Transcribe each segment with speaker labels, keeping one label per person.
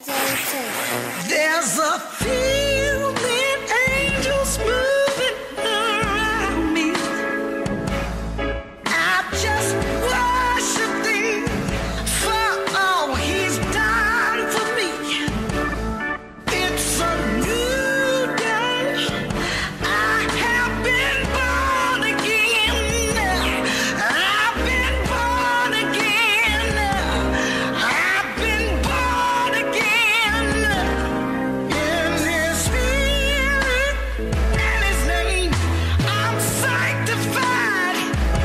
Speaker 1: There's a feeling, angels moving around me. I just worship thee for all he's done for me. It's a new day. I have been born again. I've been born again. I've been born again. In his spirit and his name, I'm sanctified.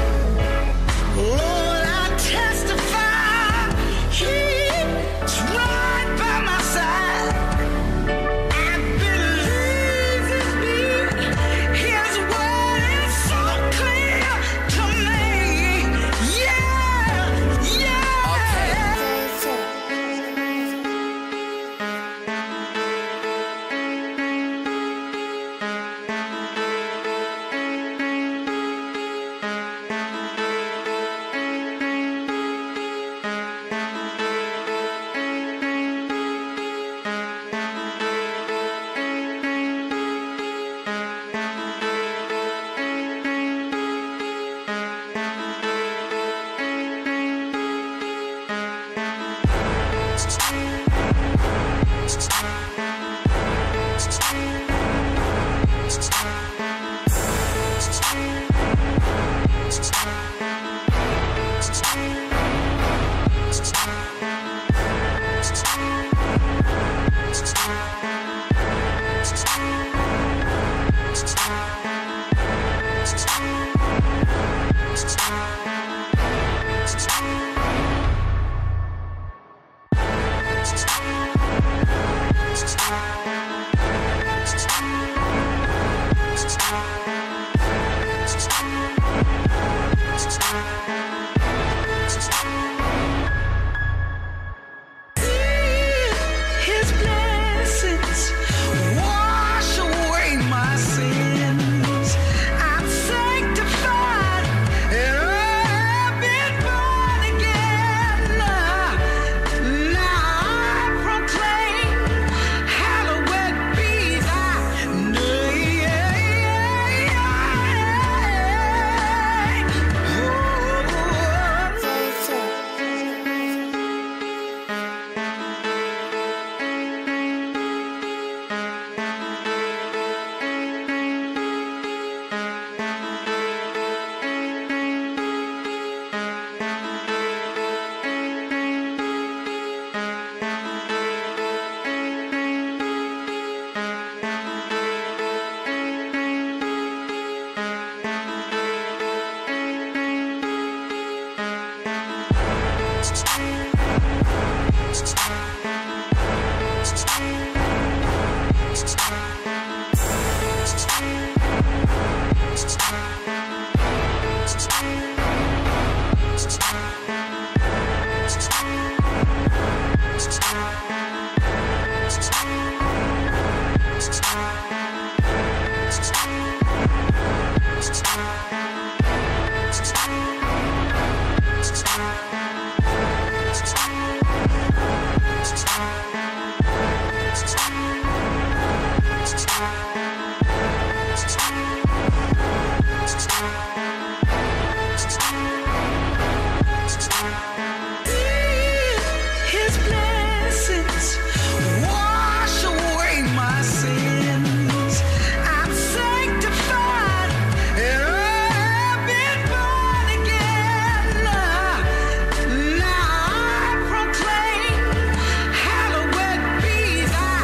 Speaker 1: Lord, I testify, he's right by my side. I believe in me. His word is so clear to me. Yeah, yeah. His blessings wash away my sins. I'm sanctified and I've been born again. Now I proclaim, hallowed be thy name. His blessings wash away my sins. I'm sanctified and I've been born again. Now I proclaim, hallowed be thy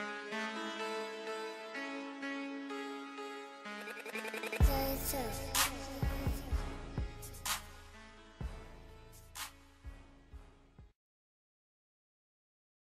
Speaker 1: name.